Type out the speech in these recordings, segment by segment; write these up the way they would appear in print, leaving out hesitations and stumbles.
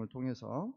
통해서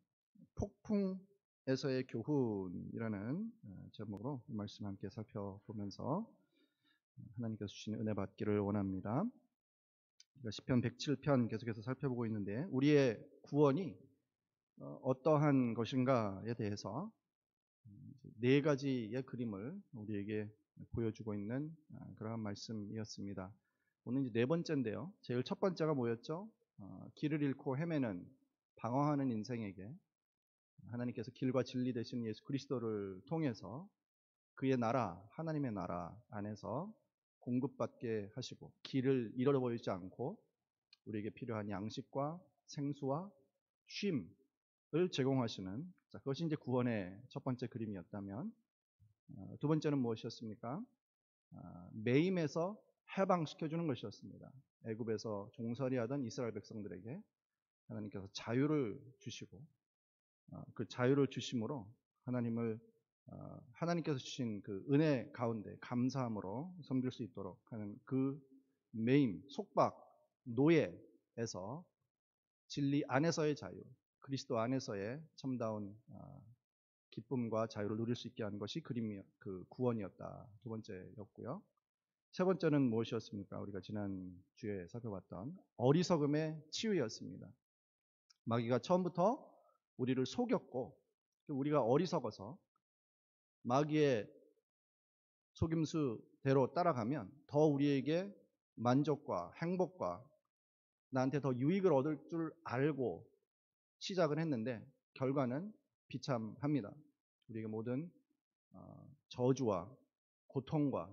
폭풍에서의 교훈이라는 제목으로 이 말씀 함께 살펴보면서 하나님께서 주시는 은혜 받기를 원합니다. 시편 107편 계속해서 살펴보고 있는데 우리의 구원이 어떠한 것인가에 대해서 네 가지의 그림을 우리에게 보여주고 있는 그러한 말씀이었습니다. 오늘 이제 네 번째인데요. 제일 첫 번째가 뭐였죠? 길을 잃고 헤매는 방황하는 인생에게 하나님께서 길과 진리 되신 예수 그리스도를 통해서 그의 나라, 하나님의 나라 안에서 공급받게 하시고 길을 잃어버리지 않고 우리에게 필요한 양식과 생수와 쉼을 제공하시는, 그것이 이제 구원의 첫 번째 그림이었다면, 두 번째는 무엇이었습니까? 매임에서 해방시켜주는 것이었습니다. 애굽에서 종살이하던 이스라엘 백성들에게 하나님께서 자유를 주시고 그 자유를 주심으로 하나님께서 주신 그 은혜 가운데 감사함으로 섬길 수 있도록 하는 그 매임, 속박, 노예에서 진리 안에서의 자유, 그리스도 안에서의 참다운 기쁨과 자유를 누릴 수 있게 하는 것이 그 구원이었다. 두 번째였고요. 세 번째는 무엇이었습니까? 우리가 지난 주에 살펴봤던 어리석음의 치유였습니다. 마귀가 처음부터 우리를 속였고 우리가 어리석어서 마귀의 속임수대로 따라가면 더 우리에게 만족과 행복과 나한테 더 유익을 얻을 줄 알고 시작을 했는데 결과는 비참합니다. 우리에게 모든 저주와 고통과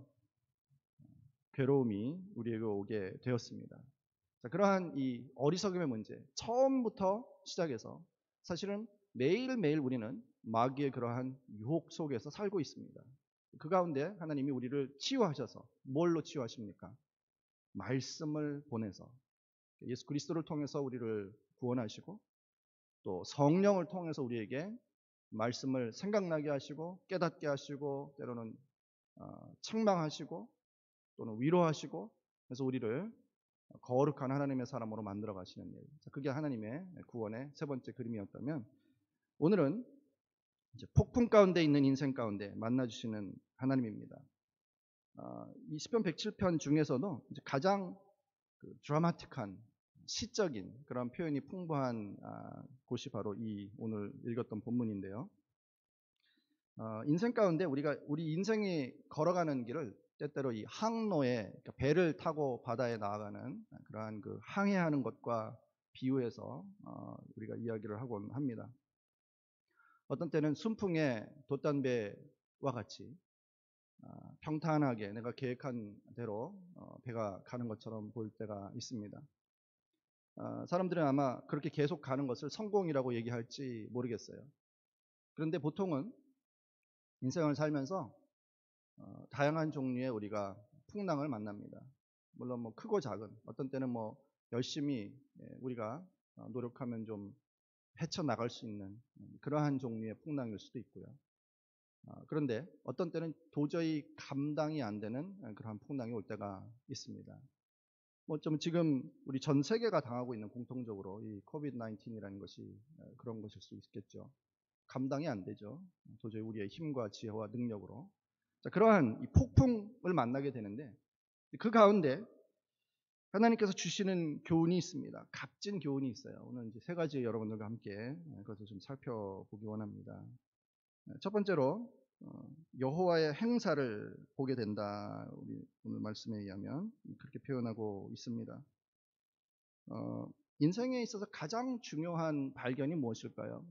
괴로움이 우리에게 오게 되었습니다. 자, 그러한 이 어리석음의 문제, 처음부터 시작해서 사실은 매일매일 우리는 마귀의 그러한 유혹 속에서 살고 있습니다. 그 가운데 하나님이 우리를 치유하셔서 뭘로 치유하십니까? 말씀을 보내서 예수 그리스도를 통해서 우리를 구원하시고 또 성령을 통해서 우리에게 말씀을 생각나게 하시고 깨닫게 하시고 때로는 책망하시고 또는 위로하시고 그래서 우리를 거룩한 하나님의 사람으로 만들어 가시는 일. 그게 하나님의 구원의 세 번째 그림이었다면 오늘은 이제 폭풍 가운데 있는 인생 가운데 만나 주시는 하나님입니다. 이 시편 107편 중에서도 이제 가장 드라마틱한 시적인 그런 표현이 풍부한 곳이 바로 이 오늘 읽었던 본문인데요. 인생 가운데 우리 인생이 걸어가는 길을 때때로 이 항로에 그러니까 배를 타고 바다에 나아가는 그러한 그 항해하는 것과 비유해서 우리가 이야기를 하곤 합니다. 어떤 때는 순풍의 돛단배와 같이 평탄하게 내가 계획한 대로 배가 가는 것처럼 보일 때가 있습니다. 사람들은 아마 그렇게 계속 가는 것을 성공이라고 얘기할지 모르겠어요. 그런데 보통은 인생을 살면서 다양한 종류의 우리가 풍랑을 만납니다. 물론 뭐 크고 작은, 어떤 때는 뭐 열심히 우리가 노력하면 좀 헤쳐나갈 수 있는 그러한 종류의 풍랑일 수도 있고요. 그런데 어떤 때는 도저히 감당이 안 되는 그러한 풍랑이 올 때가 있습니다. 뭐 좀 지금 우리 전 세계가 당하고 있는 공통적으로 이 코비드 19이라는 것이 그런 것일 수 있겠죠. 감당이 안 되죠. 도저히 우리의 힘과 지혜와 능력으로. 자, 그러한 이 폭풍을 만나게 되는데 그 가운데 하나님께서 주시는 교훈이 있습니다. 값진 교훈이 있어요. 오늘 이제 세 가지 여러분들과 함께 그것을 좀 살펴보기 원합니다. 첫 번째로 여호와의 행사를 보게 된다. 우리 오늘 말씀에 의하면 그렇게 표현하고 있습니다. 인생에 있어서 가장 중요한 발견이 무엇일까요?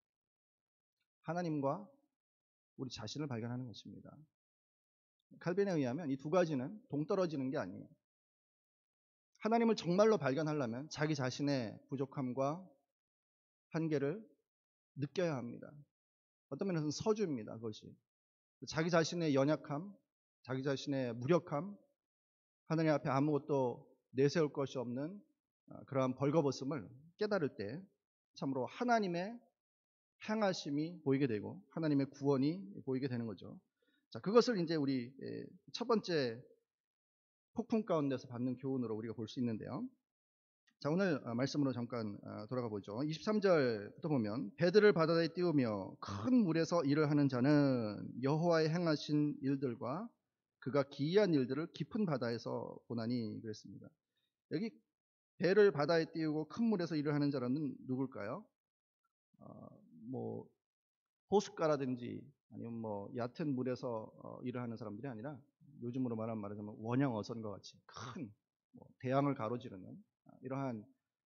하나님과 우리 자신을 발견하는 것입니다. 칼빈에 의하면 이 두 가지는 동떨어지는 게 아니에요. 하나님을 정말로 발견하려면 자기 자신의 부족함과 한계를 느껴야 합니다. 어떤 면에서는 서주입니다. 그것이 자기 자신의 연약함, 자기 자신의 무력함, 하나님 앞에 아무것도 내세울 것이 없는 그러한 벌거벗음을 깨달을 때 참으로 하나님의 행하심이 보이게 되고 하나님의 구원이 보이게 되는 거죠. 자, 그것을 이제 우리 첫 번째 폭풍 가운데서 받는 교훈으로 우리가 볼 수 있는데요. 자, 오늘 말씀으로 잠깐 돌아가 보죠. 23절부터 보면 배들을 바다에 띄우며 큰 물에서 일을 하는 자는 여호와의 행하신 일들과 그가 기이한 일들을 깊은 바다에서 보나니 그랬습니다. 여기 배를 바다에 띄우고 큰 물에서 일을 하는 자는 누굴까요? 뭐 호숫가라든지 아니면 뭐 얕은 물에서 일을 하는 사람들이 아니라 요즘으로 말하자면 원형 어선과 같이 큰 대양을 가로지르는 이러한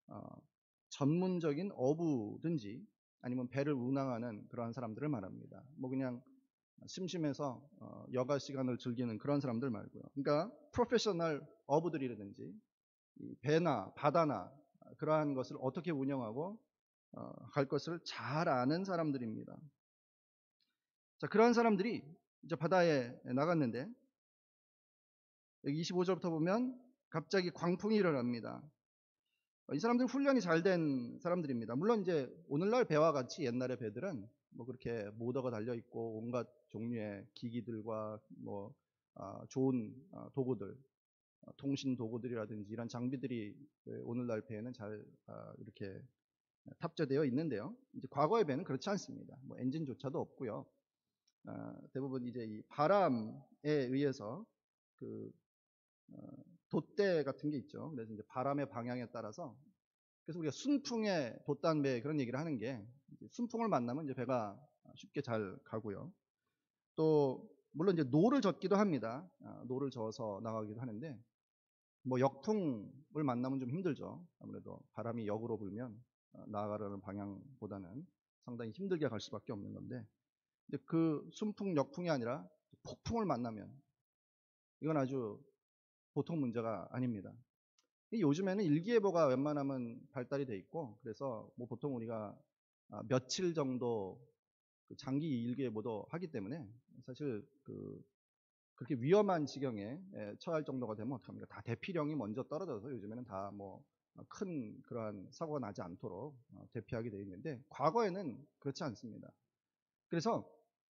전문적인 어부든지 아니면 배를 운항하는 그러한 사람들을 말합니다. 뭐 그냥 심심해서 여가 시간을 즐기는 그런 사람들 말고요. 그러니까 프로페셔널 어부들이라든지 배나 바다나 그러한 것을 어떻게 운영하고 갈 것을 잘 아는 사람들입니다. 자, 그러한 사람들이 이제 바다에 나갔는데 여기 25절부터 보면 갑자기 광풍이 일어납니다. 이 사람들은 훈련이 잘 된 사람들입니다. 물론 이제 오늘날 배와 같이 옛날의 배들은 뭐 그렇게 모터가 달려 있고 온갖 종류의 기기들과 뭐 좋은 도구들, 통신 도구들이라든지 이런 장비들이 오늘날 배에는 잘 이렇게 탑재되어 있는데요. 이제 과거의 배는 그렇지 않습니다. 뭐 엔진조차도 없고요. 대부분 이제 이 바람에 의해서 그 돛대 같은 게 있죠. 그래서 이제 바람의 방향에 따라서 그래서 우리가 순풍의 돛단배 그런 얘기를 하는 게 순풍을 만나면 이제 배가 쉽게 잘 가고요. 또 물론 이제 노를 젓기도 합니다. 노를 저어서 나가기도 하는데 뭐 역풍을 만나면 좀 힘들죠. 아무래도 바람이 역으로 불면 나아가려는 방향보다는 상당히 힘들게 갈 수밖에 없는 건데 근데 그 순풍 역풍이 아니라 폭풍을 만나면 이건 아주 보통 문제가 아닙니다. 요즘에는 일기예보가 웬만하면 발달이 돼 있고 그래서 뭐 보통 우리가 며칠 정도 장기 일기예보도 하기 때문에 사실 그렇게 위험한 지경에 처할 정도가 되면 어떡합니까? 다 대피령이 먼저 떨어져서 요즘에는 다 뭐 큰 그러한 사고가 나지 않도록 대피하게 되어 있는데 과거에는 그렇지 않습니다. 그래서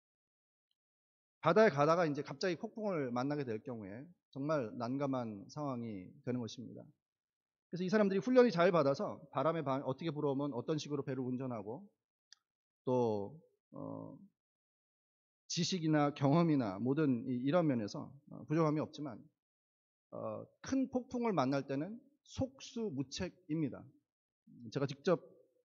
바다에 가다가 이제 갑자기 폭풍을 만나게 될 경우에 정말 난감한 상황이 되는 것입니다. 그래서 이 사람들이 훈련이 잘 받아서 바람의 방 어떻게 불어오면 어떤 식으로 배를 운전하고 또 지식이나 경험이나 모든 이런 면에서 부족함이 없지만 큰 폭풍을 만날 때는 속수무책입니다. 제가 직접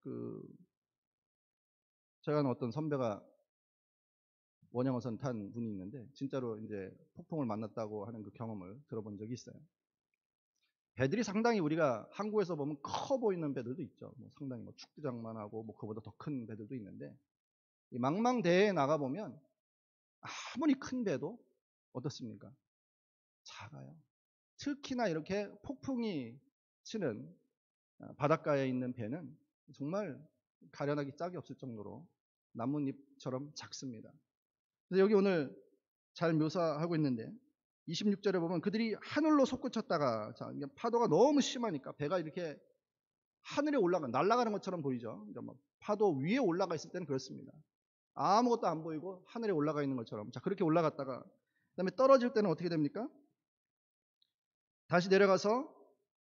제가 아는 어떤 선배가 원형어선 탄 분이 있는데 진짜로 이제 폭풍을 만났다고 하는 그 경험을 들어본 적이 있어요. 배들이 상당히 우리가 항구에서 보면 커 보이는 배들도 있죠. 뭐 상당히 뭐 축구장만 하고 뭐 그보다 더 큰 배들도 있는데 이 망망대해에 나가 보면 아무리 큰 배도 어떻습니까? 작아요. 특히나 이렇게 폭풍이 치는 바닷가에 있는 배는 정말 가련하기 짝이 없을 정도로 나뭇잎처럼 작습니다. 그래서 여기 오늘 잘 묘사하고 있는데 26절에 보면 그들이 하늘로 솟구쳤다가 자, 파도가 너무 심하니까 배가 이렇게 하늘에 날아가는 것처럼 보이죠. 그러니까 파도 위에 올라가 있을 때는 그렇습니다. 아무것도 안 보이고 하늘에 올라가 있는 것처럼. 자, 그렇게 올라갔다가 그다음에 떨어질 때는 어떻게 됩니까? 다시 내려가서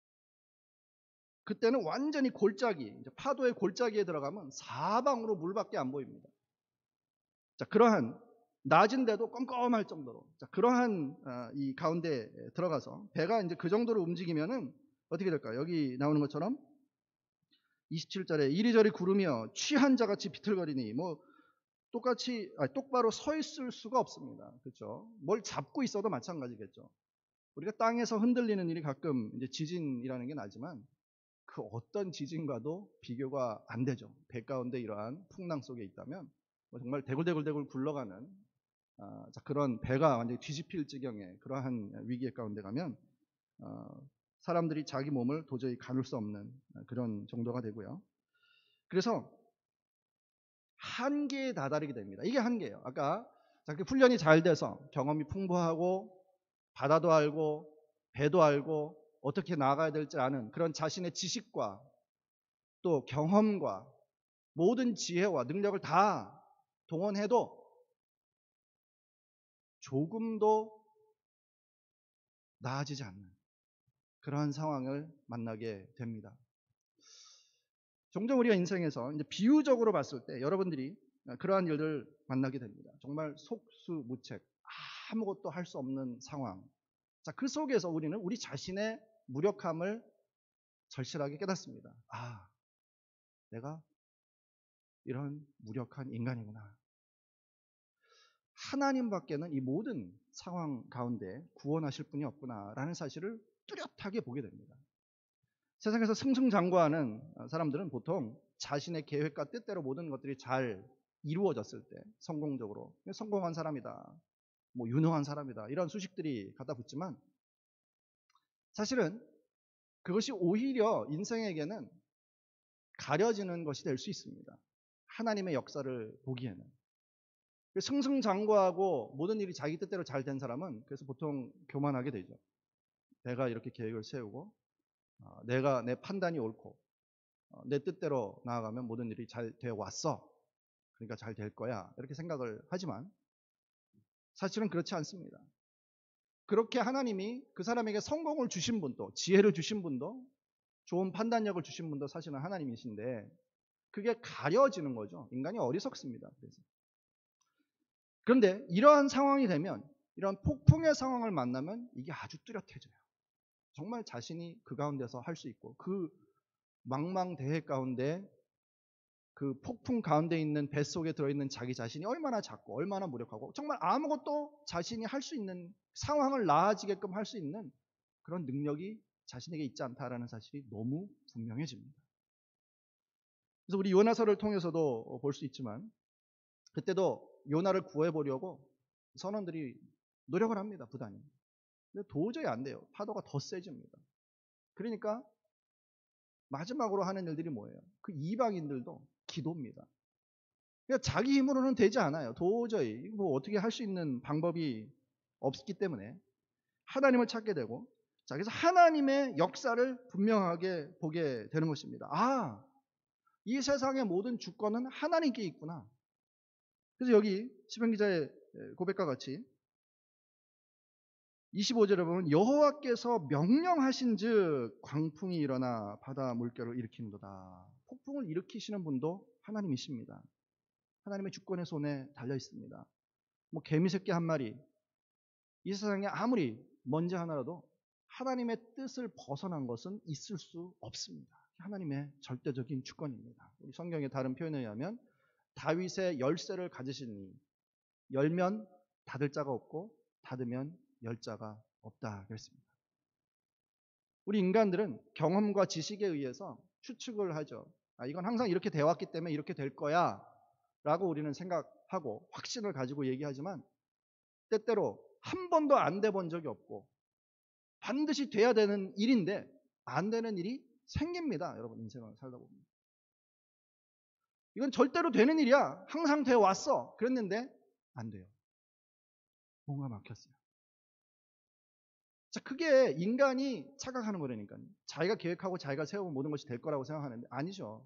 그때는 완전히 골짜기, 파도의 골짜기에 들어가면 사방으로 물밖에 안 보입니다. 자, 그러한 낮은데도 껌껌할 정도로 자, 그러한 이 가운데 들어가서 배가 이제 그 정도로 움직이면은 어떻게 될까요? 여기 나오는 것처럼 27절에 이리저리 구르며 취한 자같이 비틀거리니 뭐 똑바로 서 있을 수가 없습니다. 그렇죠? 뭘 잡고 있어도 마찬가지겠죠. 우리가 땅에서 흔들리는 일이 가끔 이제 지진이라는 게 나지만 그 어떤 지진과도 비교가 안 되죠. 배 가운데 이러한 풍랑 속에 있다면 정말 대굴대굴 굴러가는 그런 배가 완전히 뒤집힐 지경의 그러한 위기 가운데 가면 사람들이 자기 몸을 도저히 가눌 수 없는 그런 정도가 되고요. 그래서 한계에 다다르게 됩니다. 이게 한계예요. 아까 훈련이 잘 돼서 경험이 풍부하고 바다도 알고 배도 알고 어떻게 나아가야 될지 아는 그런 자신의 지식과 또 경험과 모든 지혜와 능력을 다 동원해도 조금도 나아지지 않는 그러한 상황을 만나게 됩니다. 종종 우리가 인생에서 이제 비유적으로 봤을 때 여러분들이 그러한 일을 만나게 됩니다. 정말 속수무책, 아무것도 할 수 없는 상황. 자, 그 속에서 우리는 우리 자신의 무력함을 절실하게 깨닫습니다. 아, 내가 이런 무력한 인간이구나. 하나님밖에는 이 모든 상황 가운데 구원하실 분이 없구나라는 사실을 뚜렷하게 보게 됩니다. 세상에서 승승장구하는 사람들은 보통 자신의 계획과 뜻대로 모든 것들이 잘 이루어졌을 때 성공적으로 성공한 사람이다, 뭐 유능한 사람이다 이런 수식들이 갖다 붙지만 사실은 그것이 오히려 인생에게는 가려지는 것이 될 수 있습니다. 하나님의 역사를 보기에는. 승승장구하고 모든 일이 자기 뜻대로 잘 된 사람은 그래서 보통 교만하게 되죠. 내가 이렇게 계획을 세우고 내가 내 판단이 옳고 내 뜻대로 나아가면 모든 일이 잘 되어 왔어. 그러니까 잘 될 거야. 이렇게 생각을 하지만 사실은 그렇지 않습니다. 그렇게 하나님이 그 사람에게 성공을 주신 분도, 지혜를 주신 분도, 좋은 판단력을 주신 분도 사실은 하나님이신데 그게 가려지는 거죠. 인간이 어리석습니다. 그런데 이러한 상황이 되면, 이런 폭풍의 상황을 만나면 이게 아주 뚜렷해져요. 정말 자신이 그 가운데서 할 수 있고, 그 망망대해 가운데 그 폭풍 가운데 있는 뱃속에 들어있는 자기 자신이 얼마나 작고 얼마나 무력하고 정말 아무것도 자신이 할 수 있는 상황을 나아지게끔 할 수 있는 그런 능력이 자신에게 있지 않다라는 사실이 너무 분명해집니다. 그래서 우리 요나서를 통해서도 볼 수 있지만 그때도 요나를 구해보려고 선원들이 노력을 합니다. 부단히. 근데 도저히 안 돼요. 파도가 더 세집니다. 그러니까 마지막으로 하는 일들이 뭐예요? 그 이방인들도 기도입니다. 그러니까 자기 힘으로는 되지 않아요. 도저히 뭐 어떻게 할 수 있는 방법이 없기 때문에 하나님을 찾게 되고, 자, 그래서 하나님의 역사를 분명하게 보게 되는 것입니다. 아, 이 세상의 모든 주권은 하나님께 있구나. 그래서 여기 시편 기자의 고백과 같이 25절에 보면 여호와께서 명령하신즉 광풍이 일어나 바다 물결을 일으키는도다. 폭풍을 일으키시는 분도 하나님이십니다. 하나님의 주권의 손에 달려 있습니다. 뭐 개미 새끼 한 마리, 이 세상에 아무리 먼지 하나라도 하나님의 뜻을 벗어난 것은 있을 수 없습니다. 하나님의 절대적인 주권입니다. 우리 성경의 다른 표현에 의하면 다윗의 열쇠를 가지시니 열면 닫을 자가 없고 닫으면 열 자가 없다 그랬습니다. 우리 인간들은 경험과 지식에 의해서 추측을 하죠. 아, 이건 항상 이렇게 돼 왔기 때문에 이렇게 될 거야 라고 우리는 생각하고 확신을 가지고 얘기하지만 때때로 한 번도 안 돼 본 적이 없고 반드시 돼야 되는 일인데 안 되는 일이 생깁니다. 여러분 인생을 살다 보면. 이건 절대로 되는 일이야. 항상 돼 왔어. 그랬는데 안 돼요. 뭔가 막혔어요. 자, 그게 인간이 착각하는 거라니까요. 자기가 계획하고 자기가 세우면 모든 것이 될 거라고 생각하는데 아니죠.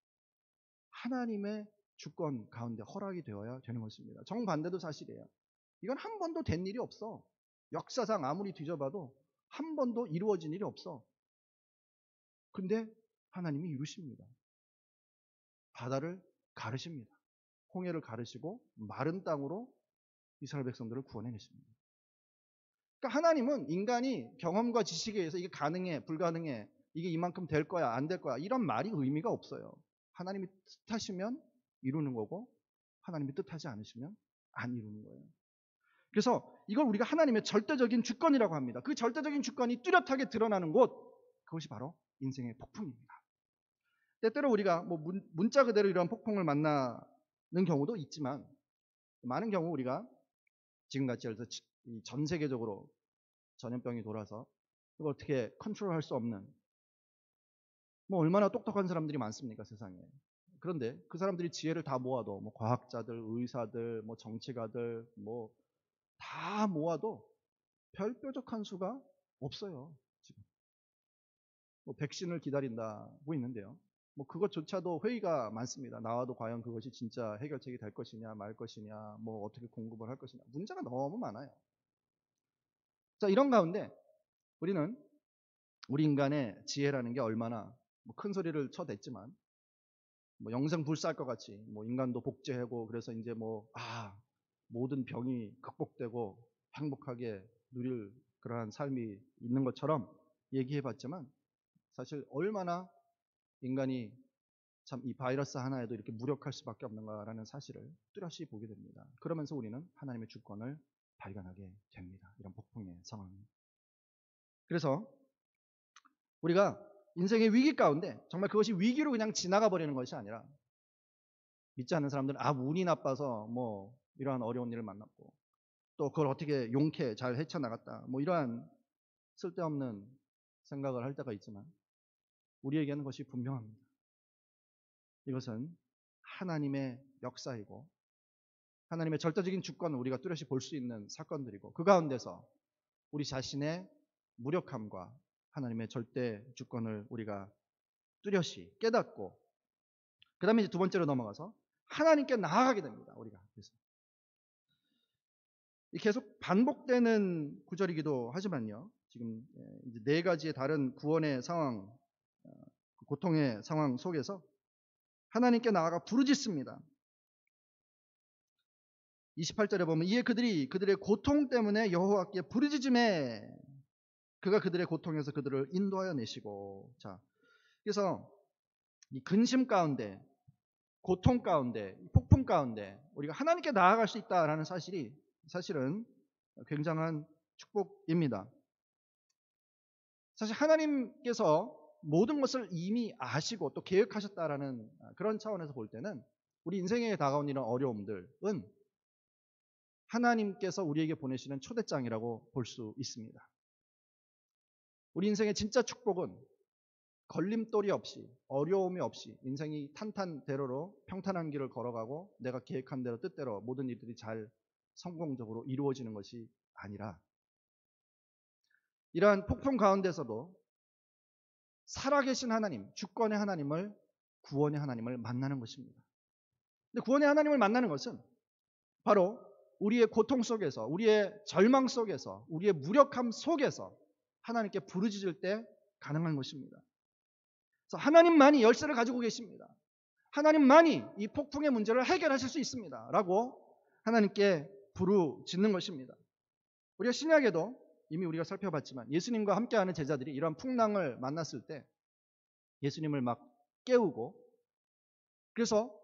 하나님의 주권 가운데 허락이 되어야 되는 것입니다. 정반대도 사실이에요. 이건 한 번도 된 일이 없어. 역사상 아무리 뒤져봐도 한 번도 이루어진 일이 없어. 근데 하나님이 이루십니다. 바다를 가르십니다. 홍해를 가르시고 마른 땅으로 이스라엘 백성들을 구원해내십니다. 그러니까 하나님은 인간이 경험과 지식에 의해서 이게 가능해, 불가능해, 이게 이만큼 될 거야, 안 될 거야 이런 말이 의미가 없어요. 하나님이 뜻하시면 이루는 거고 하나님이 뜻하지 않으시면 안 이루는 거예요. 그래서 이걸 우리가 하나님의 절대적인 주권이라고 합니다. 그 절대적인 주권이 뚜렷하게 드러나는 곳, 그것이 바로 인생의 폭풍입니다. 때때로 우리가 뭐 문자 그대로 이런 폭풍을 만나는 경우도 있지만 많은 경우 우리가 지금같이 해서 전 세계적으로 전염병이 돌아서 이걸 어떻게 컨트롤할 수 없는 뭐 얼마나 똑똑한 사람들이 많습니까 세상에. 그런데 그 사람들이 지혜를 다 모아도 뭐 과학자들, 의사들, 뭐 정치가들 뭐 다 모아도 별 뾰족한 수가 없어요. 지금 뭐 백신을 기다린다고 있는데요. 뭐 그것조차도 회의가 많습니다. 나와도 과연 그것이 진짜 해결책이 될 것이냐 말 것이냐 뭐 어떻게 공급을 할 것이냐 문제가 너무 많아요. 자, 이런 가운데 우리는 우리 인간의 지혜라는 게 얼마나 뭐 큰 소리를 쳐댔지만 뭐 영생불사할 것 같이 뭐 인간도 복제하고 그래서 이제 뭐 모든 병이 극복되고 행복하게 누릴 그러한 삶이 있는 것처럼 얘기해봤지만 사실 얼마나 인간이 참 이 바이러스 하나에도 이렇게 무력할 수밖에 없는가라는 사실을 뚜렷이 보게 됩니다. 그러면서 우리는 하나님의 주권을 발견하게 됩니다. 이런 폭풍의 상황. 그래서 우리가 인생의 위기 가운데 정말 그것이 위기로 그냥 지나가 버리는 것이 아니라 믿지 않는 사람들은 운이 나빠서 뭐 이러한 어려운 일을 만났고 또 그걸 어떻게 용케 잘 헤쳐나갔다 뭐 이러한 쓸데없는 생각을 할 때가 있지만 우리에게는 그것이 분명합니다. 이것은 하나님의 역사이고 하나님의 절대적인 주권을 우리가 뚜렷이 볼 수 있는 사건들이고 그 가운데서 우리 자신의 무력함과 하나님의 절대 주권을 우리가 뚜렷이 깨닫고 그 다음에 이제 두 번째로 넘어가서 하나님께 나아가게 됩니다. 우리가 그래서 계속 반복되는 구절이기도 하지만요. 지금 이제 네 가지의 다른 구원의 상황, 고통의 상황 속에서 하나님께 나아가 부르짖습니다. 28절에 보면 이에 그들이 그들의 고통 때문에 여호와께 부르짖음에 그가 그들의 고통에서 그들을 인도하여 내시고. 자, 그래서 이 근심 가운데, 고통 가운데, 폭풍 가운데 우리가 하나님께 나아갈 수 있다라는 사실이 사실은 굉장한 축복입니다. 사실 하나님께서 모든 것을 이미 아시고 또 계획하셨다라는 그런 차원에서 볼 때는 우리 인생에 다가온 이런 어려움들은 하나님께서 우리에게 보내시는 초대장이라고 볼 수 있습니다. 우리 인생의 진짜 축복은 걸림돌이 없이 어려움이 없이 인생이 탄탄대로로 평탄한 길을 걸어가고 내가 계획한 대로 뜻대로 모든 일들이 잘 성공적으로 이루어지는 것이 아니라 이러한 폭풍 가운데서도 살아계신 하나님, 주권의 하나님을 구원의 하나님을 만나는 것입니다. 근데 구원의 하나님을 만나는 것은 바로 우리의 고통 속에서 우리의 절망 속에서 우리의 무력함 속에서 하나님께 부르짖을 때 가능한 것입니다. 그래서 하나님만이 열쇠를 가지고 계십니다. 하나님만이 이 폭풍의 문제를 해결하실 수 있습니다. 라고 하나님께 부르짖는 것입니다. 우리가 신약에도 이미 우리가 살펴봤지만 예수님과 함께하는 제자들이 이러한 풍랑을 만났을 때 예수님을 막 깨우고 그래서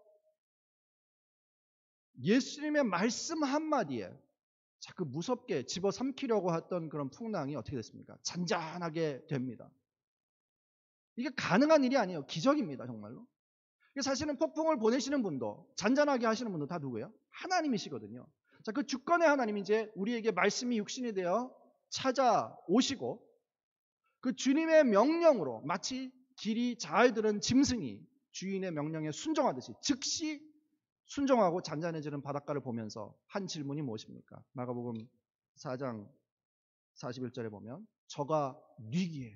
예수님의 말씀 한마디에 자꾸 무섭게 집어삼키려고 했던 그런 풍랑이 어떻게 됐습니까? 잔잔하게 됩니다. 이게 가능한 일이 아니에요. 기적입니다. 정말로. 사실은 폭풍을 보내시는 분도 잔잔하게 하시는 분도 다 누구예요? 하나님이시거든요. 자, 그 주권의 하나님이 이제 우리에게 말씀이 육신이 되어 찾아오시고 그 주님의 명령으로 마치 길이 잘 들은 짐승이 주인의 명령에 순종하듯이 즉시 순종하고 잔잔해지는 바닷가를 보면서 한 질문이 무엇입니까? 마가복음 4장 41절에 보면 저가 뉘기에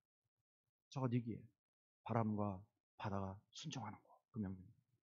바람과 바다가 순종하는 거. 그 명령.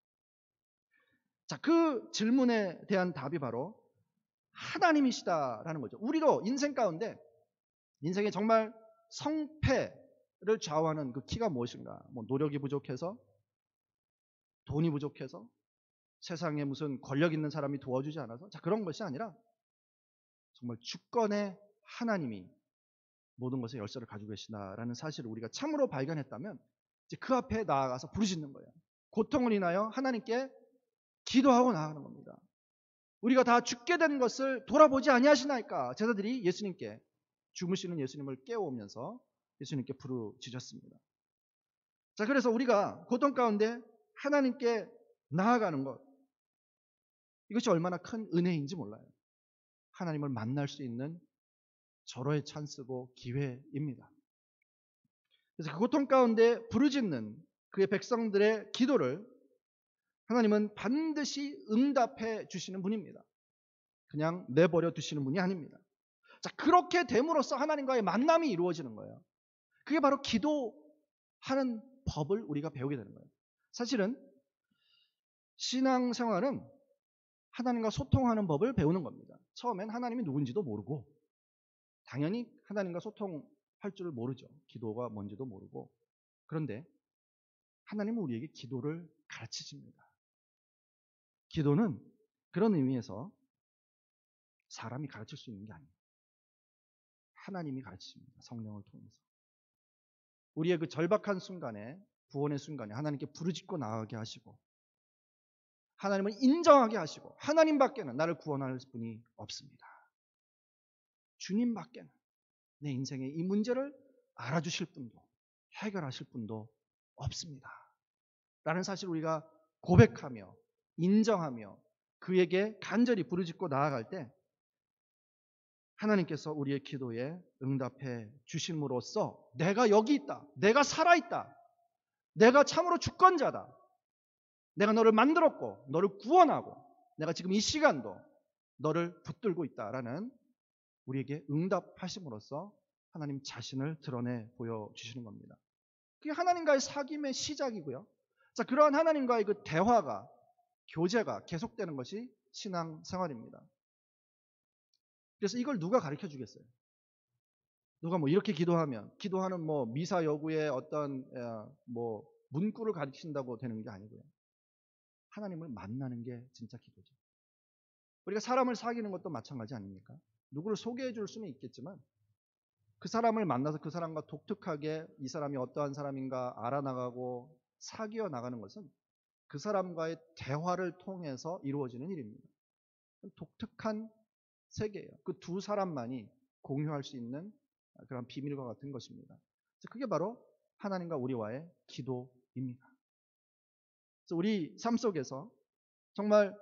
자, 그 질문에 대한 답이 바로 하나님이시다라는 거죠. 우리도 인생 가운데 인생에 정말 성패를 좌우하는 그 키가 무엇인가? 뭐 노력이 부족해서, 돈이 부족해서, 세상에 무슨 권력 있는 사람이 도와주지 않아서, 자, 그런 것이 아니라 정말 주권의 하나님이 모든 것의 열쇠를 가지고 계시다라는 사실을 우리가 참으로 발견했다면 이제 그 앞에 나아가서 부르짖는 거예요. 고통을 인하여 하나님께 기도하고 나아가는 겁니다. 우리가 다 죽게 된 것을 돌아보지 아니하시나이까? 제자들이 예수님께 주무시는 예수님을 깨우면서 예수님께 부르짖었습니다. 자, 그래서 우리가 고통 가운데 하나님께 나아가는 것 이것이 얼마나 큰 은혜인지 몰라요. 하나님을 만날 수 있는 절호의 찬스고 기회입니다. 그래서 그 고통 가운데 부르짖는 그의 백성들의 기도를 하나님은 반드시 응답해 주시는 분입니다. 그냥 내버려 두시는 분이 아닙니다. 자, 그렇게 됨으로써 하나님과의 만남이 이루어지는 거예요. 그게 바로 기도하는 법을 우리가 배우게 되는 거예요. 사실은 신앙생활은 하나님과 소통하는 법을 배우는 겁니다. 처음엔 하나님이 누군지도 모르고 당연히 하나님과 소통할 줄 모르죠. 기도가 뭔지도 모르고. 그런데 하나님은 우리에게 기도를 가르치십니다. 기도는 그런 의미에서 사람이 가르칠 수 있는 게 아니에요. 하나님이 가르치십니다. 성령을 통해서. 우리의 그 절박한 순간에, 구원의 순간에 하나님께 부르짖고 나아가게 하시고, 하나님을 인정하게 하시고, 하나님밖에는 나를 구원할 분이 없습니다. 주님밖에는 내 인생의 이 문제를 알아주실 분도 해결하실 분도 없습니다. 라는 사실을 우리가 고백하며 인정하며 그에게 간절히 부르짖고 나아갈 때 하나님께서 우리의 기도에 응답해 주심으로써 내가 여기 있다. 내가 살아있다. 내가 참으로 주권자다. 내가 너를 만들었고 너를 구원하고 내가 지금 이 시간도 너를 붙들고 있다라는 우리에게 응답하심으로써 하나님 자신을 드러내 보여주시는 겁니다. 그게 하나님과의 사귐의 시작이고요. 자, 그러한 하나님과의 그 대화가, 교제가 계속되는 것이 신앙생활입니다. 그래서 이걸 누가 가르쳐 주겠어요? 누가 뭐 이렇게 기도하는 뭐 미사 여구의 어떤 뭐 문구를 가르친다고 되는 게 아니고요. 하나님을 만나는 게 진짜 기도죠. 우리가 사람을 사귀는 것도 마찬가지 아닙니까? 누구를 소개해 줄 수는 있겠지만 그 사람을 만나서 그 사람과 독특하게 이 사람이 어떠한 사람인가 알아나가고 사귀어 나가는 것은 그 사람과의 대화를 통해서 이루어지는 일입니다. 독특한 세계예요. 그 두 사람만이 공유할 수 있는 그런 비밀과 같은 것입니다. 그게 바로 하나님과 우리와의 기도입니다. 그래서 우리 삶 속에서 정말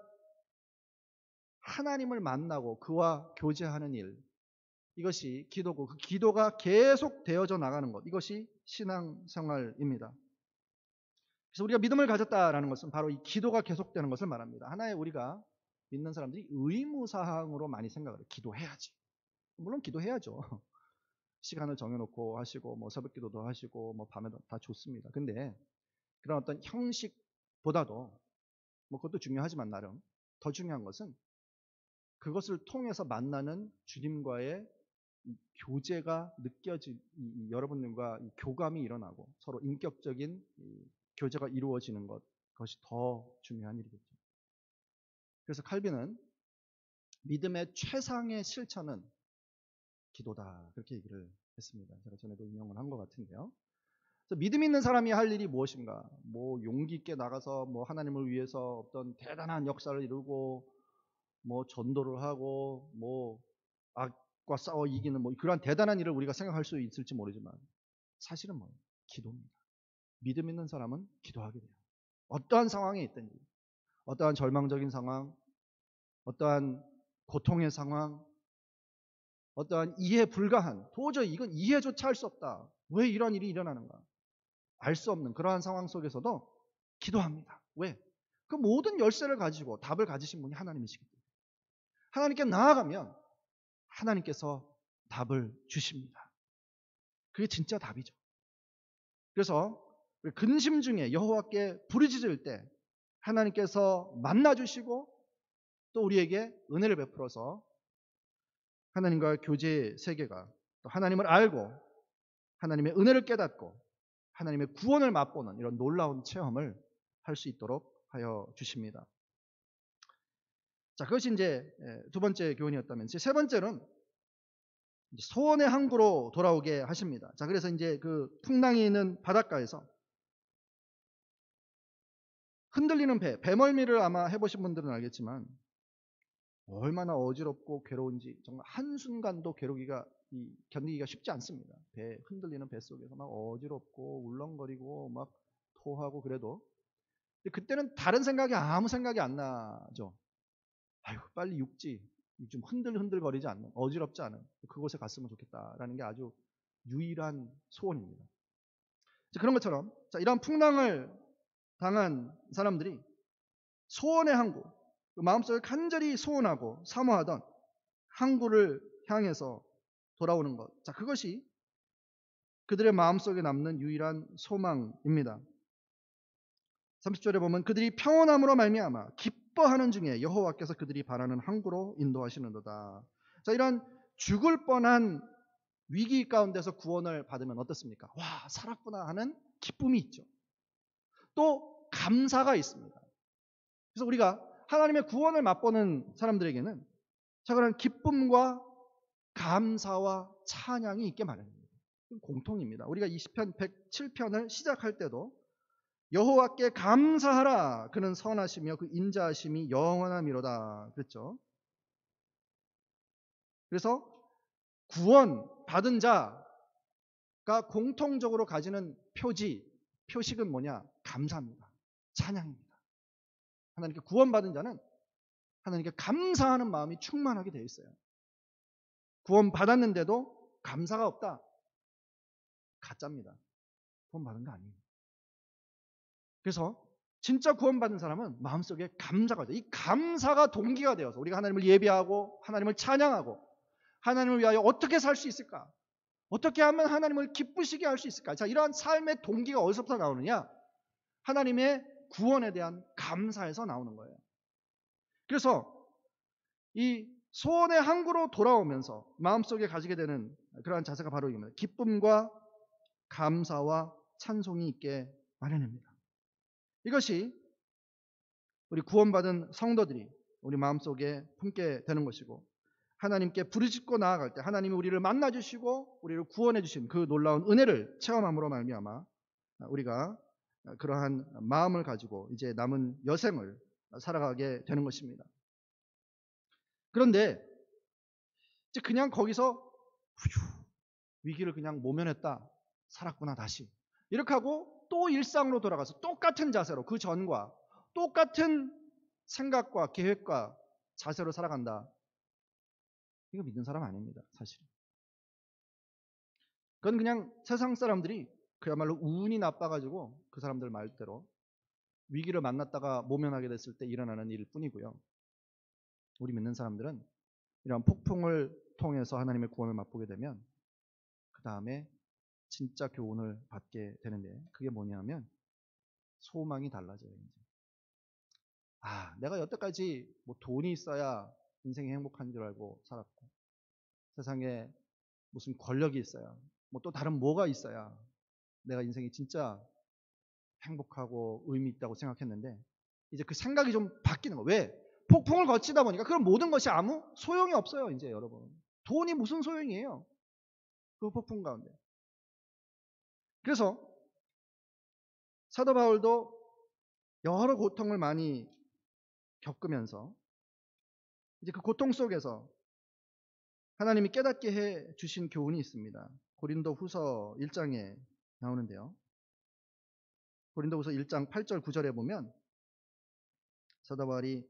하나님을 만나고 그와 교제하는 일, 이것이 기도고 그 기도가 계속 되어져 나가는 것, 이것이 신앙생활입니다. 그래서 우리가 믿음을 가졌다라는 것은 바로 이 기도가 계속되는 것을 말합니다. 하나의 우리가 믿는 사람들이 의무사항으로 많이 생각을 해요. 기도해야지. 물론 기도해야죠. 시간을 정해놓고 하시고 뭐 새벽기도도 하시고 뭐 밤에도 다 좋습니다. 근데 그런 어떤 형식보다도 뭐 그것도 중요하지만 나름 더 중요한 것은 그것을 통해서 만나는 주님과의 이 교제가 여러분들과 이 교감이 일어나고 서로 인격적인 교제가 이루어지는 것, 그것이 더 중요한 일이겠죠. 그래서 칼빈은 믿음의 최상의 실천은 기도다, 그렇게 얘기를 했습니다. 제가 전에도 인용을 한 것 같은데요. 그래서 믿음 있는 사람이 할 일이 무엇인가? 뭐 용기 있게 나가서 뭐 하나님을 위해서 어떤 대단한 역사를 이루고 뭐 전도를 하고 뭐 악과 싸워 이기는 뭐 그러한 대단한 일을 우리가 생각할 수 있을지 모르지만 사실은 뭐예요? 기도입니다. 믿음 있는 사람은 기도하게 돼요. 어떠한 상황에 있든지, 어떠한 절망적인 상황, 어떠한 고통의 상황, 어떠한 이해 불가한, 도저히 이건 이해조차 할 수 없다. 왜 이런 일이 일어나는가? 알 수 없는 그러한 상황 속에서도 기도합니다. 왜? 그 모든 열쇠를 가지고 답을 가지신 분이 하나님이시기 때문에. 하나님께 나아가면 하나님께서 답을 주십니다. 그게 진짜 답이죠. 그래서 근심 중에 여호와께 부르짖을 때 하나님께서 만나주시고 또 우리에게 은혜를 베풀어서 하나님과 교제의 세계가 또 하나님을 알고 하나님의 은혜를 깨닫고 하나님의 구원을 맛보는 이런 놀라운 체험을 할 수 있도록 하여 주십니다. 자, 그것이 이제 두 번째 교훈이었다면, 세 번째는 소원의 항구로 돌아오게 하십니다. 자, 그래서 이제 그 풍랑이 있는 바닷가에서 흔들리는 배멀미를 아마 해보신 분들은 알겠지만 얼마나 어지럽고 괴로운지 정말 한순간도 견디기가 쉽지 않습니다. 흔들리는 배 속에서 막 어지럽고 울렁거리고 막 토하고 그래도 그때는 다른 생각이 아무 생각이 안 나죠. 아유, 빨리 육지 좀 흔들흔들거리지 않는, 어지럽지 않은 그곳에 갔으면 좋겠다라는 게 아주 유일한 소원입니다. 그런 것처럼 이런 풍랑을 당한 사람들이 소원의 항구, 마음속에 간절히 소원하고 사모하던 항구를 향해서 돌아오는 것, 그것이 그들의 마음속에 남는 유일한 소망입니다. 30절에 보면 그들이 평온함으로 말미암아 기뻐하는 중에 여호와께서 그들이 바라는 항구로 인도하시는도다. 이런 죽을 뻔한 위기 가운데서 구원을 받으면 어떻습니까? 와, 살았구나 하는 기쁨이 있죠. 또 감사가 있습니다. 그래서 우리가 하나님의 구원을 맛보는 사람들에게는 저그런 기쁨과 감사와 찬양이 있게 마련입니다. 공통입니다. 우리가 이 시편 107편을 시작할 때도 여호와께 감사하라. 그는 선하시며 그 인자하심이 영원함이로다. 그랬죠. 그래서 구원 받은 자가 공통적으로 가지는 표식은 뭐냐? 감사입니다. 찬양입니다. 하나님께 구원받은 자는 하나님께 감사하는 마음이 충만하게 되어 있어요. 구원받았는데도 감사가 없다. 가짜입니다. 구원받은 거 아니에요. 그래서 진짜 구원받은 사람은 마음속에 감사가 돼요. 이 감사가 동기가 되어서 우리가 하나님을 예배하고 하나님을 찬양하고 하나님을 위하여 어떻게 살 수 있을까? 어떻게 하면 하나님을 기쁘시게 할 수 있을까? 자, 이러한 삶의 동기가 어디서부터 나오느냐? 하나님의 구원에 대한 감사에서 나오는 거예요. 그래서 이 소원의 항구로 돌아오면서 마음속에 가지게 되는 그러한 자세가 바로 이겁니다. 기쁨과 감사와 찬송이 있게 마련입니다. 이것이 우리 구원받은 성도들이 우리 마음속에 품게 되는 것이고 하나님께 부르짖고 나아갈 때 하나님이 우리를 만나주시고 우리를 구원해 주신 그 놀라운 은혜를 체험함으로 말미암아 우리가 그러한 마음을 가지고 이제 남은 여생을 살아가게 되는 것입니다. 그런데 이제 그냥 거기서 위기를 그냥 모면했다, 살았구나 다시 이렇게 하고 또 일상으로 돌아가서 똑같은 자세로 그 전과 똑같은 생각과 계획과 자세로 살아간다. 이거 믿는 사람 아닙니다, 사실은. 그건 그냥 세상 사람들이 그야말로 운이 나빠가지고 그 사람들 말대로 위기를 만났다가 모면하게 됐을 때 일어나는 일일 뿐이고요. 우리 믿는 사람들은 이런 폭풍을 통해서 하나님의 구원을 맛보게 되면 그 다음에 진짜 교훈을 받게 되는데 그게 뭐냐면 소망이 달라져요. 이제. 내가 여태까지 뭐 돈이 있어야 인생이 행복한 줄 알고 살았고 세상에 무슨 권력이 있어야 뭐 또 다른 뭐가 있어야 내가 인생이 진짜 행복하고 의미 있다고 생각했는데 이제 그 생각이 좀 바뀌는 거예요. 왜? 폭풍을 거치다 보니까 그런 모든 것이 아무 소용이 없어요. 이제 여러분. 돈이 무슨 소용이에요? 그 폭풍 가운데. 그래서 사도 바울도 여러 고통을 많이 겪으면서 이제 그 고통 속에서 하나님이 깨닫게 해 주신 교훈이 있습니다. 고린도 후서 1장에 나오는데요. 고린도 후서 1장 8절 9절에 보면 사도 바울이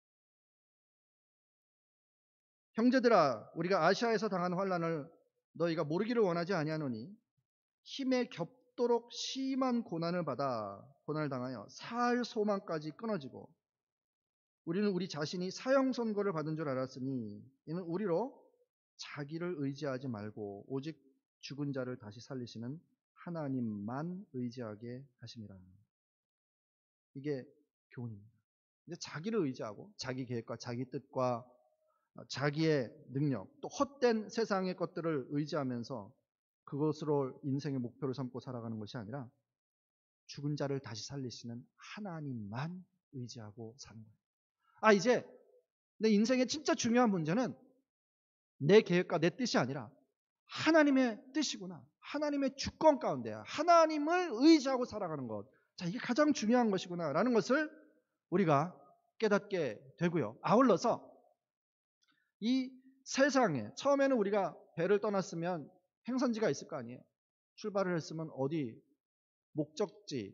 형제들아 우리가 아시아에서 당한 환난을 너희가 모르기를 원하지 아니하노니 힘에 겹도록 심한 고난을 받아 고난을 당하여 살 소망까지 끊어지고 우리는 우리 자신이 사형 선고를 받은 줄 알았으니 이는 우리로 자기를 의지하지 말고 오직 죽은 자를 다시 살리시는 하나님만 의지하게 하심이라. 이게 교훈입니다. 이제 자기를 의지하고 자기 계획과 자기 뜻과 자기의 능력 또 헛된 세상의 것들을 의지하면서 그것으로 인생의 목표를 삼고 살아가는 것이 아니라 죽은 자를 다시 살리시는 하나님만 의지하고 사는 거예요. 이제 내 인생의 진짜 중요한 문제는 내 계획과 내 뜻이 아니라 하나님의 뜻이구나. 하나님의 주권 가운데야. 하나님을 의지하고 살아가는 것. 자, 이게 가장 중요한 것이구나 라는 것을 우리가 깨닫게 되고요. 아울러서 이 세상에 처음에는 우리가 배를 떠났으면 행선지가 있을 거 아니에요. 출발을 했으면 어디 목적지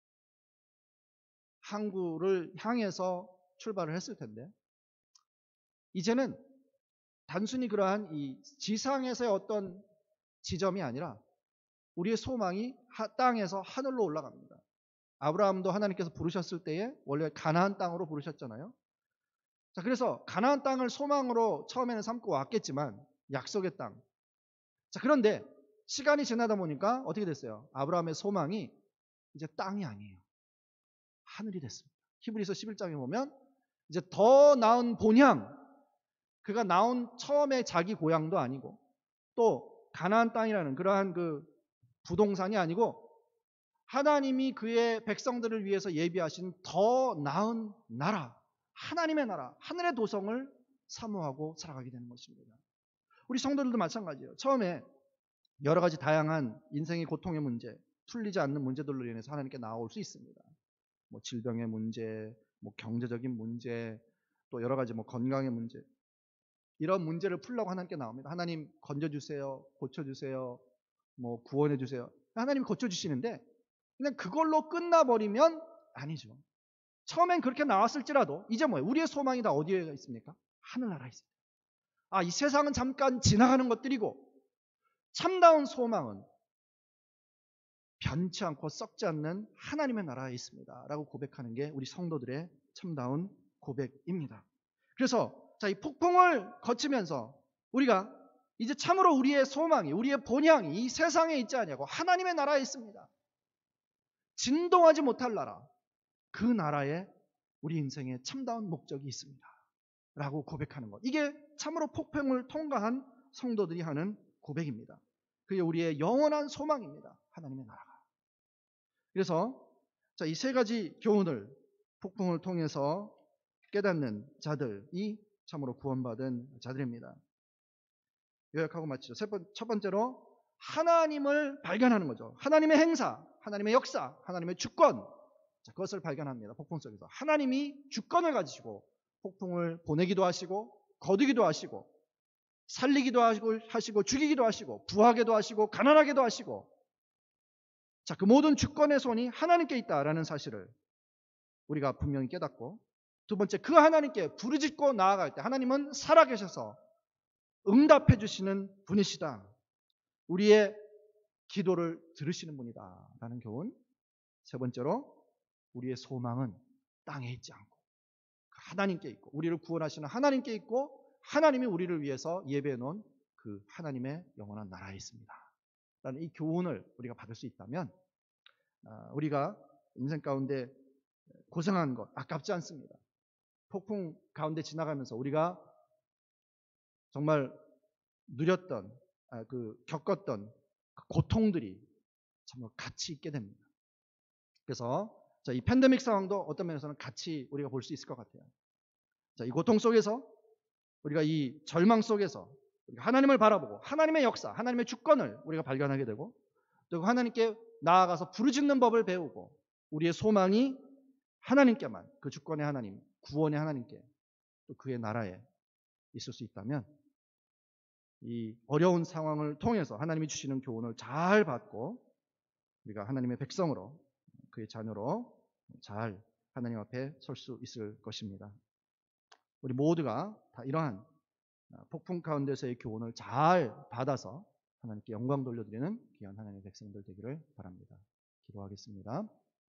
항구를 향해서 출발을 했을 텐데 이제는 단순히 그러한 이 지상에서의 어떤 지점이 아니라 우리의 소망이 땅에서 하늘로 올라갑니다. 아브라함도 하나님께서 부르셨을 때에 원래 가나안 땅으로 부르셨잖아요. 자, 그래서 가나안 땅을 소망으로 처음에는 삼고 왔겠지만 약속의 땅. 자, 그런데 시간이 지나다 보니까 어떻게 됐어요? 아브라함의 소망이 이제 땅이 아니에요. 하늘이 됐습니다. 히브리서 11장에 보면 이제 더 나은 본향, 그가 나온 처음에 자기 고향도 아니고 또 가나안 땅이라는 그러한 그 부동산이 아니고 하나님이 그의 백성들을 위해서 예비하신 더 나은 나라, 하나님의 나라, 하늘의 도성을 사모하고 살아가게 되는 것입니다. 우리 성도들도 마찬가지예요. 처음에 여러 가지 다양한 인생의 고통의 문제, 풀리지 않는 문제들로 인해서 하나님께 나아올 수 있습니다. 뭐 질병의 문제, 뭐 경제적인 문제, 또 여러 가지 뭐 건강의 문제, 이런 문제를 풀려고 하나님께 나옵니다. 하나님 건져주세요, 고쳐주세요, 뭐 구원해주세요. 하나님이 고쳐주시는데 그냥 그걸로 끝나버리면 아니죠. 처음엔 그렇게 나왔을지라도 이제 뭐예요? 우리의 소망이 다 어디에 있습니까? 하늘나라에 있습니다. 이 세상은 잠깐 지나가는 것들이고 참다운 소망은 변치 않고 썩지 않는 하나님의 나라에 있습니다. 라고 고백하는 게 우리 성도들의 참다운 고백입니다. 그래서 이 폭풍을 거치면서 우리가 이제 참으로 우리의 소망이, 우리의 본향이 이 세상에 있지 아니하고 하나님의 나라에 있습니다. 진동하지 못할 나라, 그 나라에 우리 인생에 참다운 목적이 있습니다. 라고 고백하는 것. 이게 참으로 폭풍을 통과한 성도들이 하는 고백입니다. 그게 우리의 영원한 소망입니다. 하나님의 나라가. 그래서 이 세 가지 교훈을 폭풍을 통해서 깨닫는 자들이 참으로 구원받은 자들입니다. 요약하고 마치죠. 첫 번째로 하나님을 발견하는 거죠. 하나님의 행사, 하나님의 역사, 하나님의 주권, 그것을 발견합니다. 폭풍 속에서 하나님이 주권을 가지시고 폭풍을 보내기도 하시고 거두기도 하시고 살리기도 하시고 죽이기도 하시고 부하게도 하시고 가난하게도 하시고, 그 모든 주권의 손이 하나님께 있다라는 사실을 우리가 분명히 깨닫고, 두 번째, 그 하나님께 부르짖고 나아갈 때 하나님은 살아계셔서 응답해 주시는 분이시다. 우리의 기도를 들으시는 분이다라는 교훈. 세 번째로, 우리의 소망은 땅에 있지 않고 하나님께 있고 우리를 구원하시는 하나님께 있고 하나님이 우리를 위해서 예배해 놓은 그 하나님의 영원한 나라에 있습니다. 라는 이 교훈을 우리가 받을 수 있다면 우리가 인생 가운데 고생한 것 아깝지 않습니다. 폭풍 가운데 지나가면서 우리가 정말 누렸던 겪었던 그 고통들이 정말 가치 있게 됩니다. 그래서 이 팬데믹 상황도 어떤 면에서는 같이 우리가 볼 수 있을 것 같아요. 이 고통 속에서 우리가 이 절망 속에서 우리가 하나님을 바라보고 하나님의 역사, 하나님의 주권을 우리가 발견하게 되고, 또 하나님께 나아가서 부르짖는 법을 배우고 우리의 소망이 하나님께만, 그 주권의 하나님, 구원의 하나님께, 또 그의 나라에 있을 수 있다면 이 어려운 상황을 통해서 하나님이 주시는 교훈을 잘 받고 우리가 하나님의 백성으로, 그의 자녀로 잘 하나님 앞에 설 수 있을 것입니다. 우리 모두가 다 이러한 폭풍 가운데서의 교훈을 잘 받아서 하나님께 영광 돌려드리는 귀한 하나님의 백성들 되기를 바랍니다. 기도하겠습니다.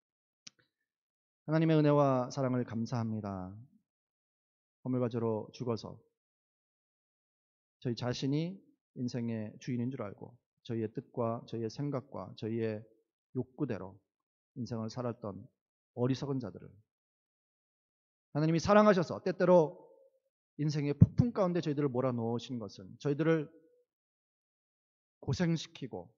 하나님의 은혜와 사랑을 감사합니다. 허물과제로 죽어서 저희 자신이 인생의 주인인 줄 알고 저희의 뜻과 저희의 생각과 저희의 욕구대로 인생을 살았던 어리석은 자들을 하나님이 사랑하셔서 때때로 인생의 폭풍 가운데 저희들을 몰아넣으신 것은 저희들을 고생시키고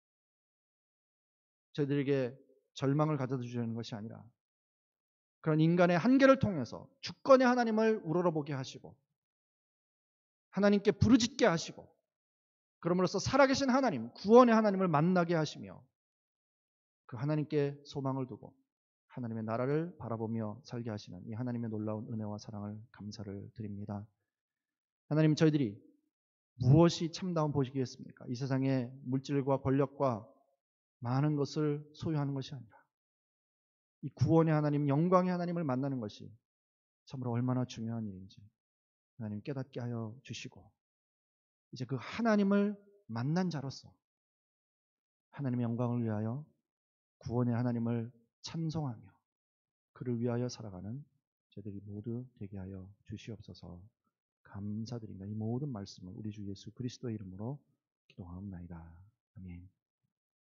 저희들에게 절망을 가져다 주시는 것이 아니라 그런 인간의 한계를 통해서 주권의 하나님을 우러러보게 하시고 하나님께 부르짖게 하시고 그럼으로써 살아계신 하나님, 구원의 하나님을 만나게 하시며 그 하나님께 소망을 두고 하나님의 나라를 바라보며 살게 하시는 이 하나님의 놀라운 은혜와 사랑을 감사를 드립니다. 하나님, 저희들이 무엇이 참다운 보시기겠습니까? 이 세상의 물질과 권력과 많은 것을 소유하는 것이 아니라 이 구원의 하나님, 영광의 하나님을 만나는 것이 참으로 얼마나 중요한 일인지 하나님 깨닫게 하여 주시고 이제 그 하나님을 만난 자로서 하나님의 영광을 위하여 구원의 하나님을 찬송하며 그를 위하여 살아가는 저희들이 모두 되게 하여 주시옵소서. 감사드리며 이 모든 말씀을 우리 주 예수 그리스도의 이름으로 기도하옵나이다. 아멘.